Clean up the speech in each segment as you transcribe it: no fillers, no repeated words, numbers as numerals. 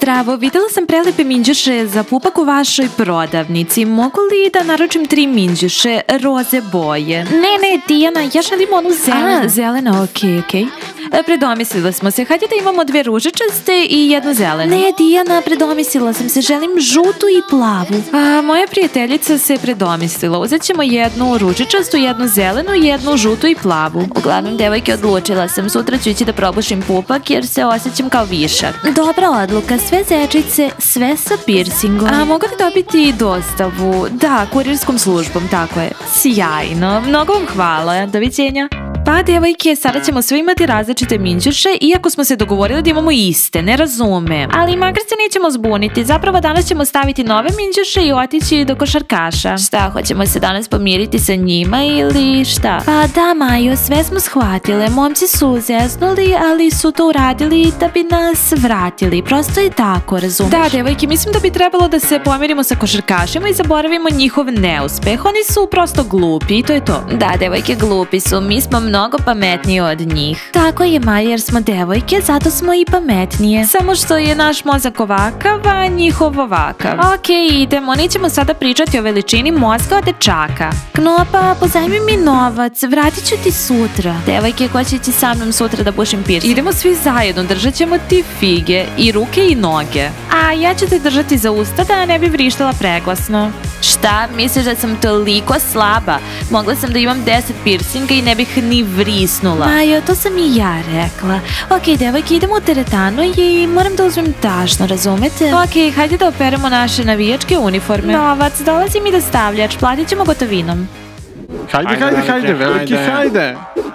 Zdravo, videla sam prelepe minđuše za pupak u vašoj prodavnici. Mogu li da naručim 3 minđuše roze boje? Ne, Dijana, ja želim onu zelenu. Zelena, okej. Predomislila smo se. Hajde da imamo 2 ružičaste i 1 zelenu. Ne, Dijana, predomislila sam se. Želim žutu i plavu. Moja prijateljica se predomislila. Uzet ćemo 1 ružičastu, 1 zelenu, 1 žutu i plavu. Uglavnom, devojke, odlučila sam. Sutra ću ići da probušim pupak jer se osjećam kao višak. Dobra odluka. Sve zečice, sve sa piercingom. Mogu li dobiti dostavu? Da, kurirskom službom, tako je. Sjajno. Mnogo vam hvala. Doviđenja. Pa, devojke, sada ćemo svi imati različite minđuše, iako smo se dogovorili da imamo iste, ne razumem. Ali makar se nećemo zbuniti, zapravo danas ćemo staviti nove minđuše i otići do košarkaša. Šta, hoćemo se danas pomiriti sa njima ili šta? Pa da, Majo, sve smo shvatile, momci su zeznuli, ali su to uradili da bi nas vratili, prosto je tako, razumiješ? Da, devojke, mislim da bi trebalo da se pomirimo sa košarkašima i zaboravimo njihov neuspeh, oni su prosto glupi i to je to. Da, devojke, glupi su, mi smo mnogo pametniji od njih. Tako je, Maja, jer smo devojke, zato smo i pametnije. Samo što je naš mozak ovakav, a njihov ovakav. Okej, idemo, nećemo sada pričati o veličini mozga od dečaka. Knopa, pozajmi mi novac, vratit ću ti sutra. Devojke, ko će ići sa mnom sutra da bušim piercing? Idemo svi zajedno, držat ćemo ti fige, i ruke i noge. A ja ću te držati za usta da ne bi vrištala preglasno. Šta? Misliš da sam toliko slaba? Mogla sam da imam 10 piercinga i ne bih ni vrisnula. Majo, to sam i ja rekla. Okej, devojke, idemo u teretanu i moram da uzmem tašno, razumete? Okej, hajde da operemo naše navijačke uniforme. Novac, dolazi mi dostavljač, platit ćemo gotovinom. Hajde, veliki, hajde.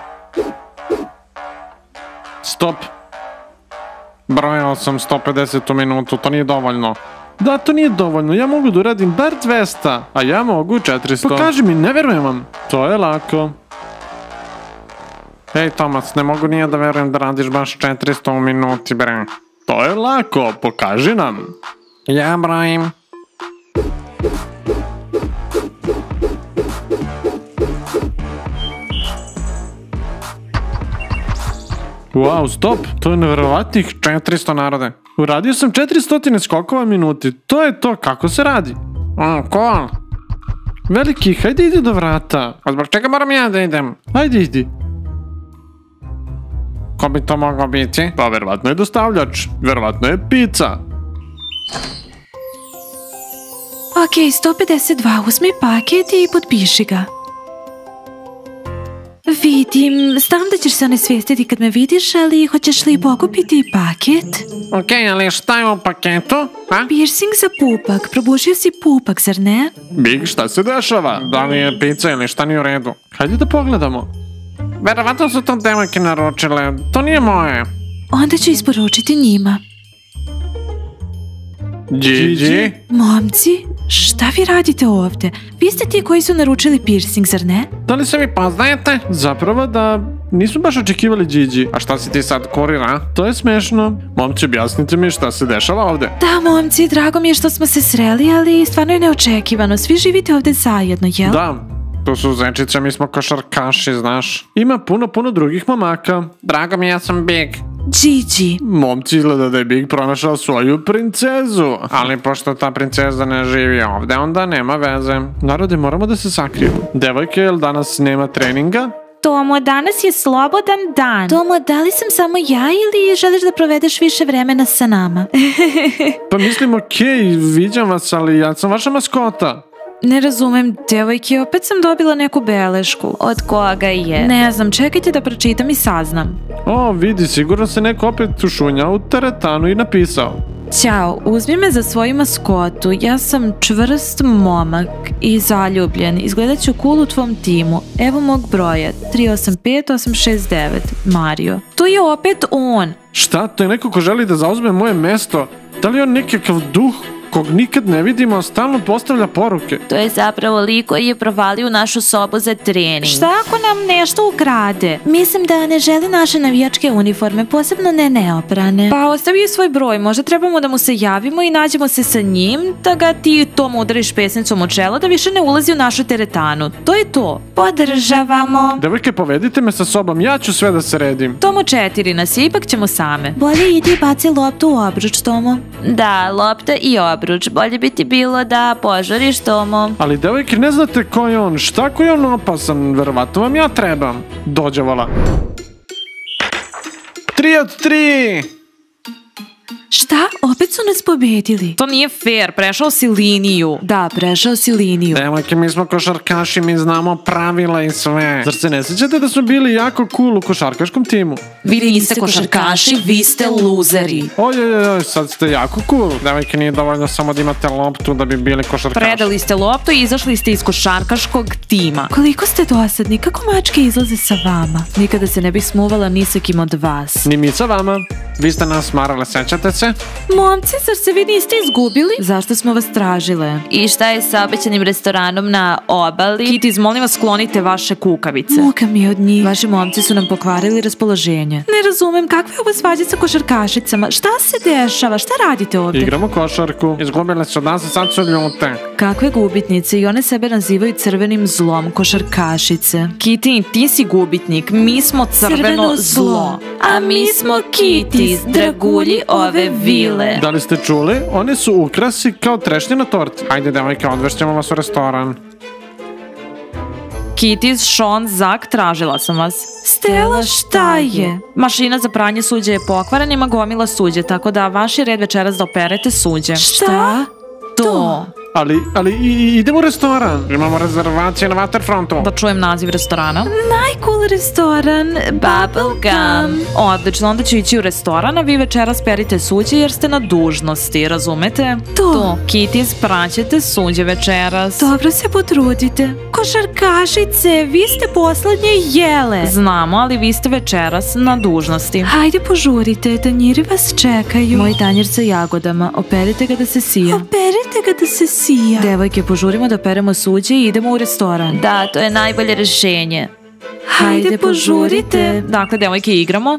Stop. Brojao sam 150 u minutu, to nije dovoljno. Da, to nije dovoljno, ja mogu da uradim bar 200, a ja mogu 400. Pokaži mi, ne verujem vam. To je lako. Ej, Tomac, ne mogu nije da verujem da radiš baš 400 u minuti, bre. To je lako, pokaži nam. Ja brojim. Wow, stop, to je nevjerovatnih 400 narode. Uradio sam 400 skokova minuti, to je to, kako se radi? Cool. Veliki, hajde idi do vrata. A zbog čega moram ja da idem? Hajde idi. Ko bi to mogao biti? Pa verovatno je dostavljač, verovatno je pizza. Okej, 152, uzmi paket i potpiši ga. Vidim, znam da ćeš se onesvijestiti kad me vidiš, ali hoćeš li pokupiti paket? Okej, ali šta je u paketu? Piercing za pupak, probušio si pupak, zar ne? Big, šta se dešava? Da li je pizza ili šta nije u redu? Hajde da pogledamo. Verovatno su to devojke naručile, to nije moje. Onda ću isporučiti njima. Gigi? Momci, šta vi radite ovdje? Vi ste ti koji su naručili piercing, zar ne? Da li se vi poznajete? Zapravo da nismo baš očekivali Gigi. A šta si ti sad kurir, a? To je smešno. Momci, objasnite mi šta se dešava ovdje. Da, momci, drago mi je što smo se sreli, ali stvarno je neočekivano. Svi živite ovdje zajedno, jel? Da, to su zečice, mi smo košarkaši, znaš. Ima puno drugih momaka. Drago mi, ja sam Big. Gigi. Momci, izgleda da je Big pronašao svoju princezu. Ali pošto ta princeza ne živi ovdje, onda nema veze. Narode, moramo da se sakrijemo. Devojke, jel danas nema treninga? Tomo, danas je slobodan dan. Tomo, da li sam samo ja ili želiš da provedeš više vremena sa nama? Pa mislim, okej, viđam vas, ali ja sam vaša maskota. Ne razumem, devojke, opet sam dobila neku belešku. Od koga je? Ne znam, čekajte da pročitam i saznam. O, vidi, sigurno se neko opet ušunjao u teretanu i napisao. Ćao, uzmi me za svoju maskotu, ja sam čvrst momak i zaljubljen, izgledat ću cool u tvom timu. Evo mog broja, 385869, Mario. To je opet on. Šta, to je neko ko želi da zauzme moje mesto? Da li je on nekakav duh? kog nikad ne vidimo, a stalno postavlja poruke. To je zapravo lik koji je provalio u našu sobu za trening. Šta ako nam nešto ukrade? Mislim da ne želi naše navijačke uniforme, posebno ne neoprane. Pa ostavi je svoj broj, možda trebamo da mu se javimo i nađemo se sa njim, da ga ti Tom udariš pesnicom u čelo, da više ne ulazi u našu teretanu. To je to. Podržavamo. Devojke, povedite me sa sobom, ja ću sve da se redim. Tomo 4 nas je, ipak ćemo same. Bolje idi i baci loptu u obruč, Tomo. Da, lopta i obruč. Bolje bi ti bilo da požuriš, Tomo. Ali devojke, ne znate ko je on, šta ko je on opasan, verovatno vam ja trebam. Dođevala. 3 od 3! Šta? Opet su nas pobedili. To nije fair, prešao si liniju. Da, prešao si liniju. Devojke, mi smo košarkaši, mi znamo pravila i sve. Zar se ne sjećate da smo bili jako cool u košarkaškom timu? Vi niste košarkaši, vi ste luzeri. Ojoj, sad ste jako cool. Devojke, nije dovoljno samo da imate loptu da bi bili košarkaši. Predali ste loptu i izašli ste iz košarkaškog tima. Koliko ste dosadni, kako mačke izlaze sa vama? Nikada se ne bih smuvala ni sa kim od vas. Ni mi sa vama. Vi ste nas smarale, sećate se? Momci, zar se vi niste izgubili? Zašto smo vas tražile? I šta je sa obećanim restoranom na obali? Kitty, molim vas, sklonite vaše kukavice. Muka mi od njih. Vaši momci su nam pokvarili raspoloženje. Ne razumem, kakva je ovo svađa sa košarkašicama? Šta se dešava? Šta radite ovdje? Igramo košarku. Izgubile su nas, sad su ljute. Kakve gubitnice, i one sebe nazivaju crvenim zlom, košarkašice. Kitty, ti si gubitnik, mi smo crveno zlo. A mi smo Kitty, dragulji ove vile. Da li ste čuli? One su ukrasi kao trešnje na torti. Ajde, devojke, odvešćemo vas u restoran. Kitty, Sean, Zak, tražila sam vas. Stella, šta je? Mašina za pranje suđe je pokvarena, ima gomila suđe, tako da vaš je red večeras da operete suđe. Šta? To. Ali idemo u restoran. Imamo rezervacije na Waterfrontu. Da čujem naziv restorana. Najcool restoran, Bubblegum. Odlično, onda ću ići u restoran, a vi večeras perite suđe jer ste na dužnosti, razumete? To. Kitty, spraćete suđe večeras. Dobro se potrudite. Košarkašice, vi ste poslednje jele. Znamo, ali vi ste večeras na dužnosti. Hajde požurite, tanjiri vas čekaju. Moj tanjir sa jagodama, operite ga da se sija. Operite ga da se sija. Devojke, požurimo da peremo suđe i idemo u restoran. Da, to je najbolje rešenje. Hajde požurite. Dakle, devojke, igramo.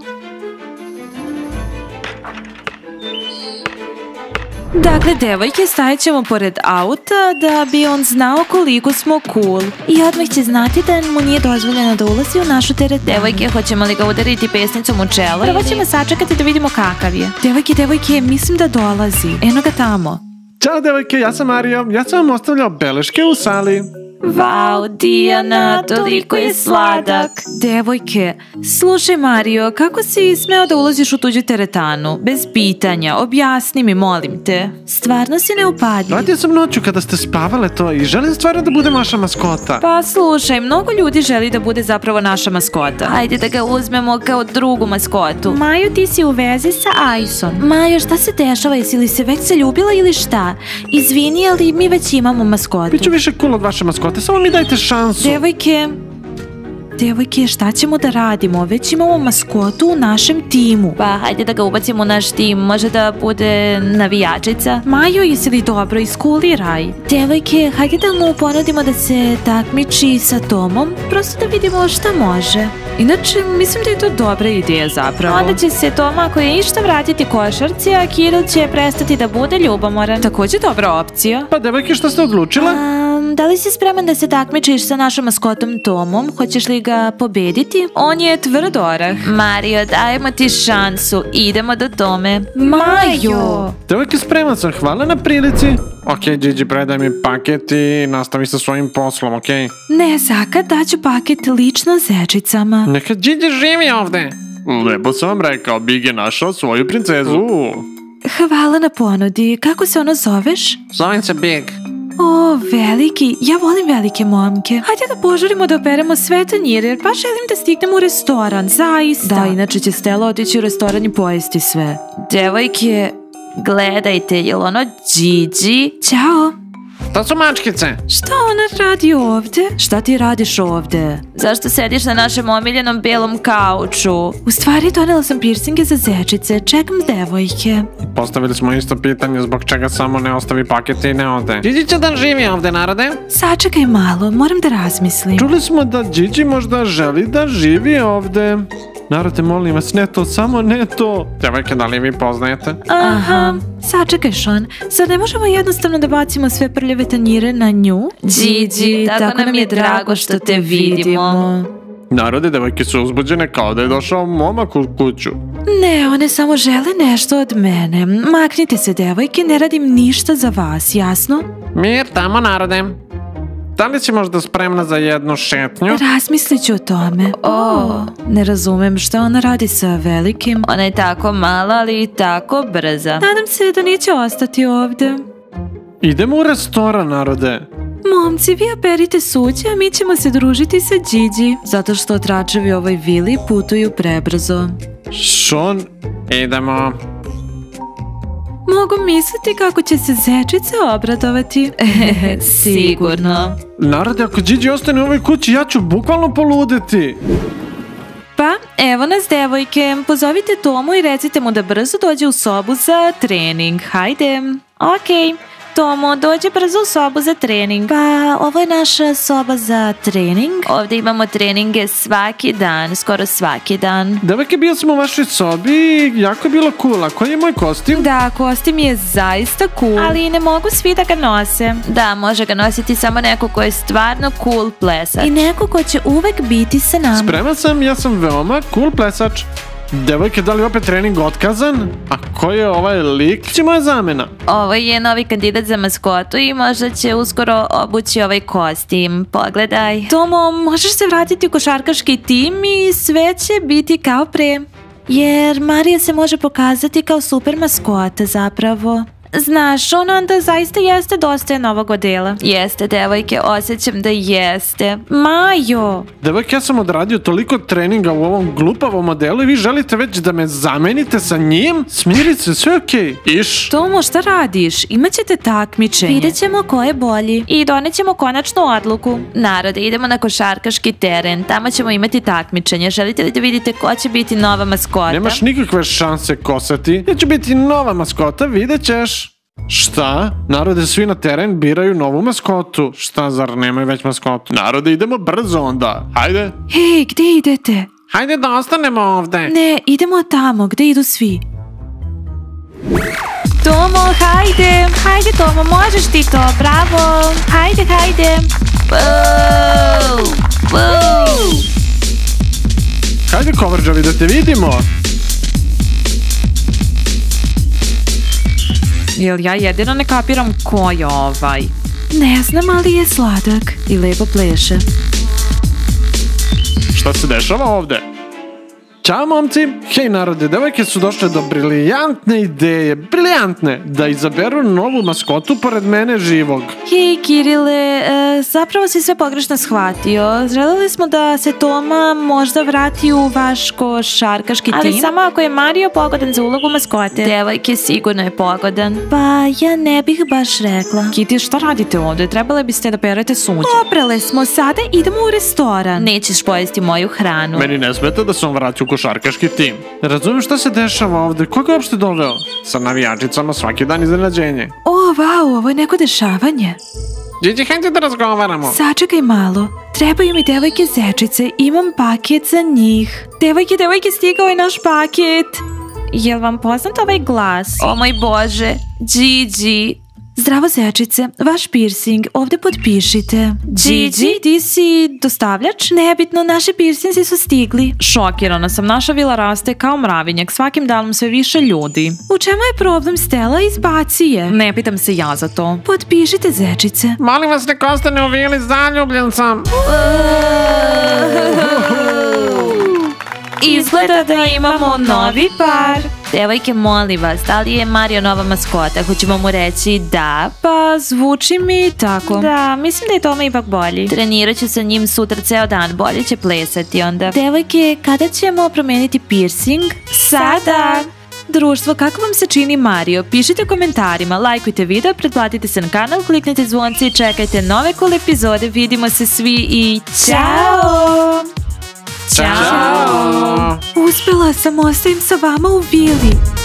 Dakle, devojke, stajat ćemo pored auta da bi on znao koliko smo cool. I odmah će znati da mu nije dozvoljeno da ulazi u našu teretanu. Devojke, hoćemo li ga udariti pesnicom u čelo? Prvo ćemo sačekati da vidimo kakav je. Devojke, mislim da dolazi. Eno ga tamo. Ćao, devojke, ja sam Mario. Ja sam vam ostavljao beleške u sali. Vau, Dijana, toliko je sladak. Devojke, slušaj Mario, kako si smeo da ulaziš u tuđu teretanu? Bez pitanja, objasni mi, molim te. Stvarno si neupadljiv. Radio sam noću kada ste spavale to i želim stvarno da budem vaša maskota. Pa slušaj, mnogo ljudi želi da bude zapravo naša maskota. Ajde da ga uzmemo kao drugu maskotu. Maju, ti si u vezi sa Ajson. Majo, šta se dešava? Jesi li se već zaljubila ili šta? Izvini, ali mi već imamo maskotu. Biću više cool od vaše maskote, samo mi dajte šansu. Devojke, šta ćemo da radimo? Već imamo maskotu u našem timu. Pa, hajde da ga ubacimo u naš tim. Može da bude navijačica. Majo, jesi li dobro? Iskuliraj. Devojke, hajde da mu ponudimo da se takmiči sa Tomom. Prosto da vidimo šta može. Inače, mislim da je to dobra ideja zapravo. Onda će se Toma, ako je išta, vratiti košarci, a Kiril će prestati da bude ljubomoran. Također dobra opcija. Pa, devojke, šta ste odlučile? Da li si spreman da se takmičiš sa našom maskotom Tomom? Hoćeš li ga pobediti? On je tvrd orah. Mario, dajemo ti šansu. Idemo do Tome. Majo! Devojke, spreman sam, hvala na prilici. Ok, Gigi, predaj mi paket i nastavi sa svojim poslom, ok? Ne, Zaka, daću paket lično zečicama. Neka Gigi živi ovde. Lepo sam vam rekao, Big je našao svoju princezu. Hvala na ponudi. Kako se ono zoveš? Zovem se Big. O, veliki. Ja volim velike momke. Hajde da požurimo da operemo sve tanjire, jer baš želim da stignem u restoran. Zaista. Da, inače će Stella otići u restoran i pojesti sve. Devojke, gledajte, je li ono Gigi? Ćao. To su mačkice. Šta ona radi ovde? Šta ti radiš ovde? Zašto sediš na našem omiljenom belom kauču? U stvari donela sam piercinge za zečice, čekam devojke. Postavili smo isto pitanje zbog čega samo ne ostavi paket i ne ode. Gigi će da živi ovde, narode? Sačekaj malo, moram da razmislim. Čuli smo da Gigi možda želi da živi ovde. Narode, molim vas, ne to, samo ne to. Devojke, da li vi poznajete? Aha. Sačekaj, Sean, sad ne možemo jednostavno da bacimo sve prljave tanjire na nju? Gigi, tako nam je drago što te vidimo. Narode, devojke su uzbuđene kao da je došao momak u kuću. Ne, one samo žele nešto od mene. Maknite se, devojke, ne radim ništa za vas, jasno? Mir tamo, narode. Da li si možda spremna za jednu šetnju? Razmislit ću o tome. Ne razumem šta ona radi sa velikim. Ona je tako mala, ali i tako brza. Nadam se da neće ostati ovde. Idemo u restoran, narode. Momci, vi operite suće, a mi ćemo se družiti sa Gigi. Zato što tračevi u ovoj vili putuju prebrzo. Sean, idemo. Mogu misliti kako će se zečice obradovati. Sigurno. Narode, ako Gigi ostane u ovoj kući, ja ću bukvalno poludeti. Pa, evo nas, devojke. Pozovite Tomu i recite mu da brzo dođe u sobu za trening. Hajde. Okej. Tomo, dođe brzo u sobu za trening. Pa, ovo je naša soba za trening. Ovdje imamo treninge svaki dan, skoro svaki dan. Devojke, bio sam u vašoj sobi i jako je bilo cool. A koji je moj kostim? Da, kostim je zaista cool. Ali ne mogu svi da ga nose. Da, može ga nositi samo neko ko je stvarno cool plesač. I neko ko će uvek biti sa nama. Spreman sam, ja sam veoma cool plesač. Devojke, da li opet trening otkazan? A ko je ovaj lik? Će moja zamena? Ovo je novi kandidat za maskotu i možda će uskoro obući ovaj kostim. Pogledaj. Tomo, možeš se vratiti u košarkaški tim i sve će biti kao pre. Jer Marija se može pokazati kao super maskota zapravo. Znaš, on onda zaista jeste dosta novog odela. Jeste, devojke, osjećam da jeste. Majo! Devojke, ja sam odradio toliko treninga u ovom glupavom modelu i vi želite već da me zamenite sa njim? Smiri se, sve okej. Iš? Tomo, šta radiš? Imaćete takmičenje. Vidjet ćemo ko je bolji. I donećemo konačnu odluku. Narode, idemo na košarkaški teren. Tamo ćemo imati takmičenje. Želite li da vidite ko će biti nova maskota? Nemaš nikakve šanse kosati. Ja ću biti nova maskota, vidjet ćeš. Šta? Narode, svi na teren biraju novu maskotu. Šta, zar nemaju već maskotu? Narode, idemo brzo onda. Hajde. Hej, gde idete? Hajde da ostanemo ovde. Ne, idemo tamo, gde idu svi. Tomo, hajde. Hajde, Tomo, možeš ti to. Bravo. Hajde, hajde. Wow. Wow. Hajde, kovrđavi, da te vidimo. Jel ja jedino ne kapiram ko je ovaj? Ne znam, ali je sladak i lepo pleše. Šta se dešava ovde? Ćao, momci! Hej, narode, devojke su došle do briljantne ideje, briljantne, da izaberu novu maskotu pored mene živog. Hej, Kirile, zapravo si sve pogrešno shvatio. Želeli smo da se Toma možda vrati u vaš košarkaški tim. Ali samo ako je Mario pogodan za ulogu maskote. Devojke, sigurno je pogodan. Pa, ja ne bih baš rekla. Kitty, šta radite ovde? Trebale biste da perete suđe. Oprele smo, sada idemo u restoran. Nećeš pojesti moju hranu. Meni ne smeta da sam vratio košarkaški tim. Ne razumijem šta se dešava ovde. Koga je uopšte doveo? Sa navijačicama svaki dan iznenađenje. O, vau, ovo je neko dešavanje. Gigi, hajde da razgovaramo. Sačekaj malo. Trebaju mi devojke zečice. Imam paket za njih. Devojke, stigao je naš paket. Jel vam poznat ovaj glas? O moj Bože, Gigi. Zdravo, zečice, vaš piercing, ovde potpišite. Gigi, ti si dostavljač? Nebitno, naši piercinzi su stigli. Šokirana sam, naša vila raste kao mravinjak, svakim danom sve više ljudi. U čemu je problem, Stella? Izbaci je. Ne pitam se ja za to. Potpišite, zečice. Molim vas, nek ostane u vili, zaljubljen sam. Izgleda da imamo novi par. Devojke, molim vas, da li je Mario nova maskota? Hoćemo mu reći da? Pa, zvuči mi tako. Da, mislim da je Toma ipak bolji. Trenirat ću sa njim sutra ceo dan, bolje će plesati onda. Devojke, kada ćemo promeniti piercing? Sada! Društvo, kako vam se čini Mario? Pišite u komentarima, lajkujte video, pretplatite se na kanal, kliknite zvonce i čekajte nove cool epizode. Vidimo se svi i ćao! Ćao! Uspela sam, ostajem sa vama u vili.